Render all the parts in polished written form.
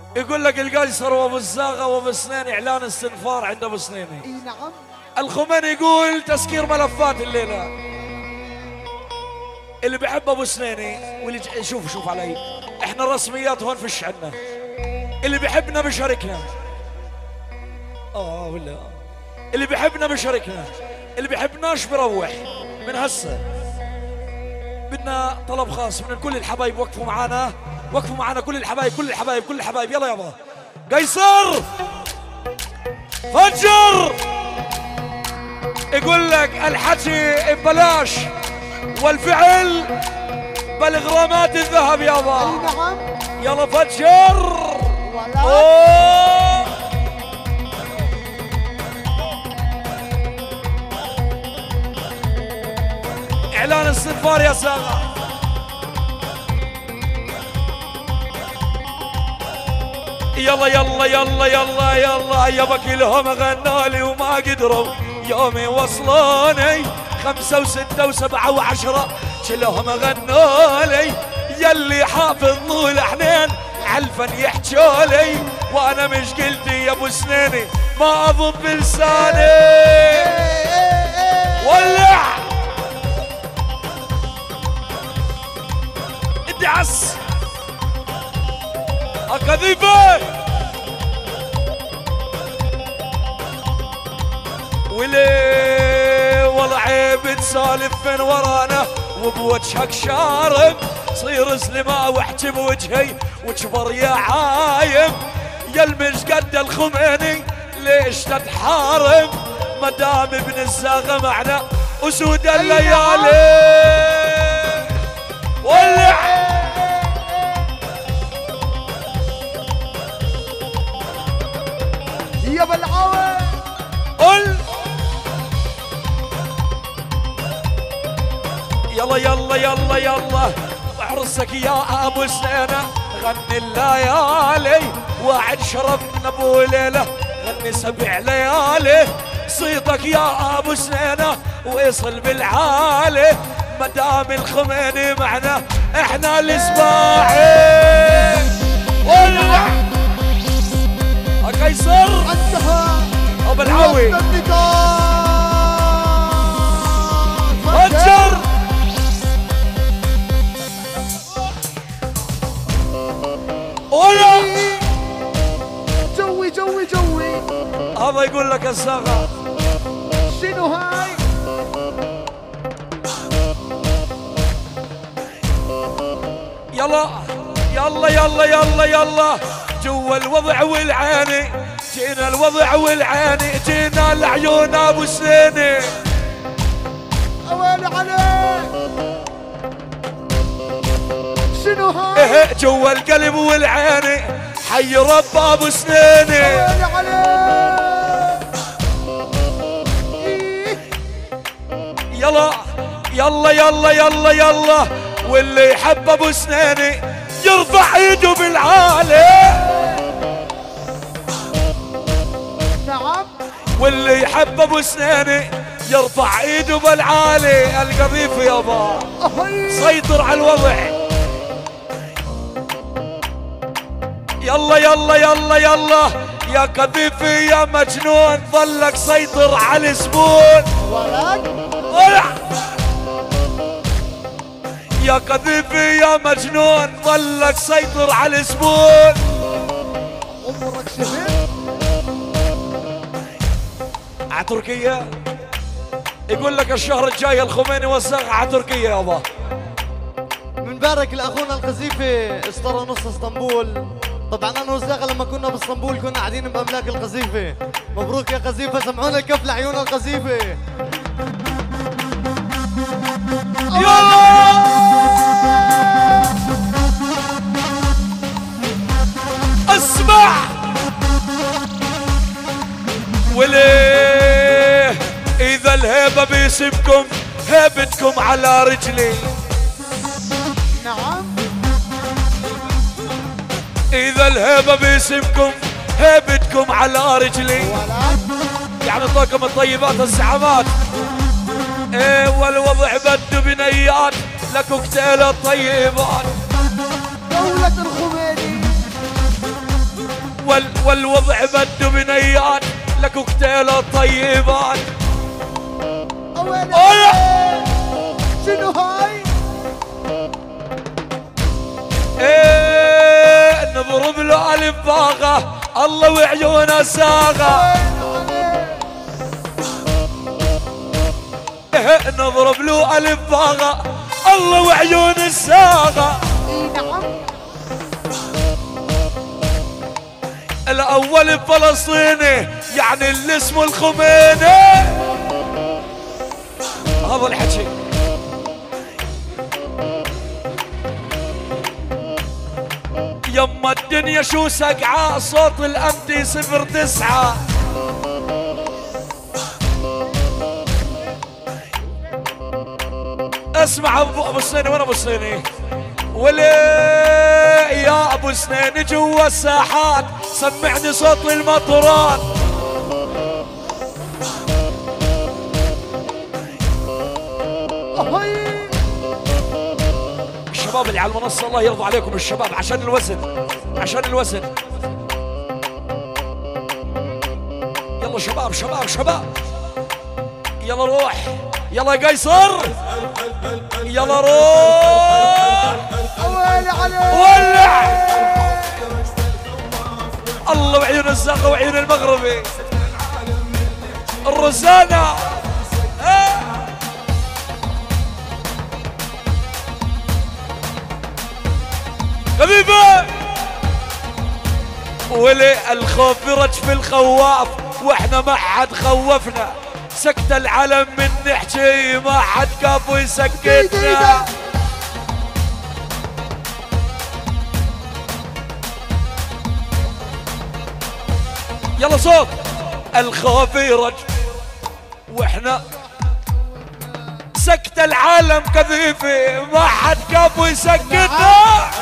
يقول لك القيصر وابو الزاغه وابو سنين اعلان استنفار عند ابو سنيني. اي نعم. الخميني يقول تسكير ملفات الليله. اللي بيحب ابو سنيني واللي شوف علي، احنا الرسميات هون فيش عنا. اللي بيحبنا بيشاركنا. ولا اللي بيحبنا بيشاركنا، اللي بيحبناش بيروح. من هسه بدنا طلب خاص من كل الحبايب، وقفوا معانا وقفوا معانا كل الحبايب كل الحبايب كل الحبايب. يلا يابا قيصر فجر. يقول لك الحكي ببلاش والفعل بالغرامات الذهب يابا. اي نعم. يلا فجر. اعلان استنفار يا ساغا. يلا يلا يلا يلا يلا يابا كلهم غنالي وما قدروا يوم يوصلوني. 5 و6 و7 و10 كلهم غنالي. يلي حافظ نول حنين عالفن يحجولي، وانا مش قلتي يا ابو سنيني ما اضب لساني. ولع ادعس اكذيبه. وليه والله عيب تسالف من ورانا وبوجهك شارب. صير سلمة واحكي بوجهي وكبر يا عايم. يا المش قد الخميني ليش تتحارب؟ مدام ابن الزاغة معنا اسود الليالي. ولع يا بالعوي. قل يلا يلا يلا يلا عرسك يا ابو سنينه. غني الليالي وعد شرفنا ابو ليله. غني 7 ليالي صيتك يا ابو سنينه ويصل بالعالي. مدام الخميني معنا احنا الاسباعي. ولع قيصر انتهى ابو العوي. فجر. ولا جوي جوي جوي. هذا يقول لك الزاغة. شنو هاي؟ يلا يلا يلا يلا يلا جوا الوضع والعيني. جينا الوضع والعيني جينا العيون ابو سنيني. اويلي عليك. شنو هاي؟ جوا القلب والعيني حي رب ابو سنيني. اويلي عليك. يلا يلا يلا يلا يلا واللي يحب ابو سنيني يرفع ايده بالعالي. نعم. واللي يحب ابو سنيني يرفع ايده بالعالي. القذيف يابا سيطر على الوضع. يلا يلا يلا يلا يا قذيفي يا مجنون ظلك سيطر على الزبون. ولع يا قذيفي يا مجنون ظلك سيطر على الزبون. عمرك شفت؟ ع تركيا يقول لك الشهر الجاي الخميني والزاغة ع تركيا يابا. بنبارك لاخونا القذيفي اشترى نص اسطنبول. طبعا انا والزاغة لما كنا باسطنبول كنا قاعدين باملاك القذيفي. مبروك يا قذيفة، سمعونا كف لعيون القذيفي. يلا اسمع. وليه اذا الهيبة بيسبكم هيبتكم على رجلي. نعم. اذا الهيبة بيسبكم هيبتكم على رجلي. يعني طاقم الطيبات الزعامات. ايه والوضع بده بنيات لكوكتيل الطيبات. دولة الخميني. والوضع بده بنيات لكوكتيل الطيبات. شنو هاي؟ ايه نضرب له الف باغه الله وعيونه ساغه. ايه نضرب له الف باغه الله وعيون الساغه. نعم. الاول فلسطيني يعني اللي اسمه الخميني. هذا الحكي. يما الدنيا شو سقعة صوت الأمتي 09. اسمع ابو سنيني. وين ابو سنيني؟ ولي يا ابو سنيني جوا الساحات سمعني صوت المطرات. الشباب اللي على المنصة الله يرضى عليكم الشباب عشان الوزن عشان الوزن. يلا شباب شباب شباب يلا روح يلا يا قيصر يلا روح ولع. الله وعيون الزاقة وعيون المغربي الرزانة. حبيبي ولي الخوف برجف الخواف واحنا ما حد خوفنا. سكت العلم من نحكي ما حد كافو يسكتنا. يلا صوت. الخوف يرجف واحنا سكت العالم كذيفي ما حد كافو يسكتنا.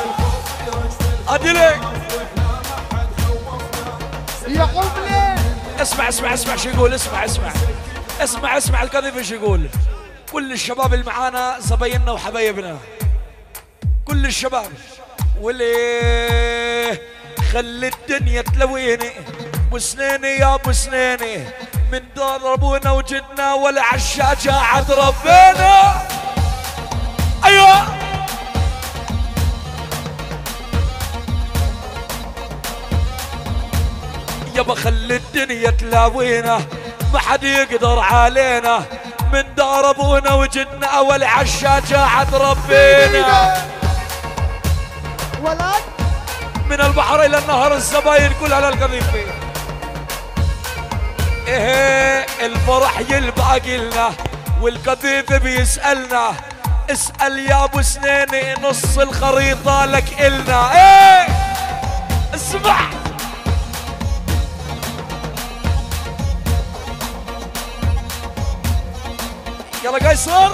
اديلك يا حملي. اسمع اسمع اسمع شو يقول. اسمع اسمع اسمع اسمع الكذيفي شو يقول. كل الشباب اللي معانا زبايننا وحبايبنا كل الشباب واللي خلي الدنيا تلويني. ابو سنيني يا ابو سنيني من ضربونا وجدنا ولا عالشاجة عاد ربينا. ايوه يابا خلي الدنيا تلاوينا ما حد يقدر علينا. من ضربونا وجدنا ولا عالشاجة عاد ربينا. ولد من البحر الى النهر الزباين كلها للقذيفة. ايه الفرح يلبقى لنا والقذيفة بيسألنا. اسأل يا ابو سنيني نص الخريطة لك إلنا. ايه اسمع يلا قيصر.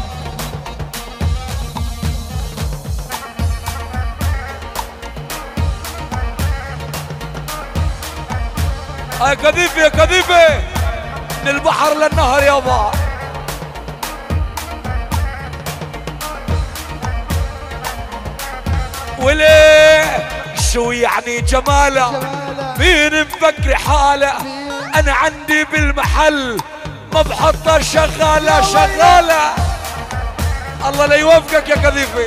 يا كذيفة يا كذيفة من البحر للنهر يابا. وليه شو يعني جماله مين مفكر حاله. انا عندي بالمحل ما بحطها شغالة شغالة. الله لا يوفقك يا كذيفة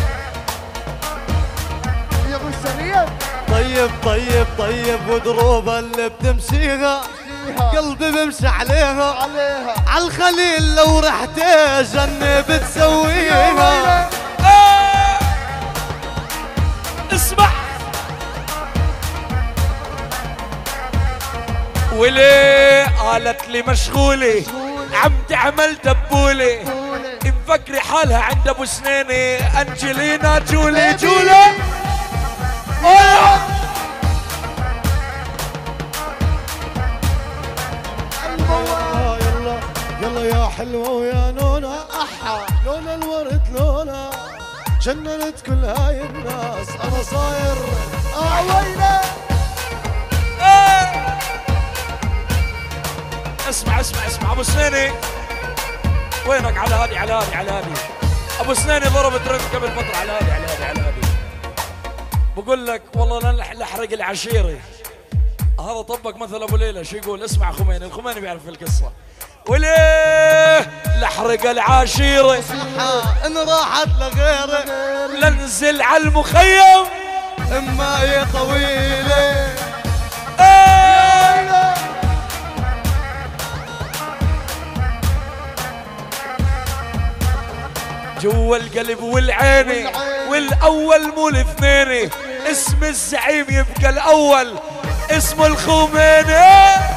يا ابو السريع. طيب طيب طيب ودروبها اللي بتمشيها قلبي بمشي عليها. عالخليل لو رحت جنة بتسويها. اسمع وليه قالت لي مشغولة عم تعمل دبولة. مفكري حالها عند ابو سنيني انجلينا جولي جولي. يلا يلا يا حلوة ويا نونا احا لون الورد لونا جننت كل هاي الناس. انا صاير وينه. اسمع اسمع اسمع ابو سنيني وينك؟ على هادي على هادي على هادي. ابو سنيني ضرب ترند قبل فتره على هادي على هادي على هادي. بقول لك والله انا لحرق العشيره هذا طبق مثل ابو ليلى شو يقول؟ اسمع خميني، الخميني بيعرف القصه. وليه لحرق العشيره ان راحت لغيره لنزل على المخيم اما هي طويله. جوا القلب والعيني والاول مو الاثنين، اسم الزعيم يبقى الاول اسمه الخميني.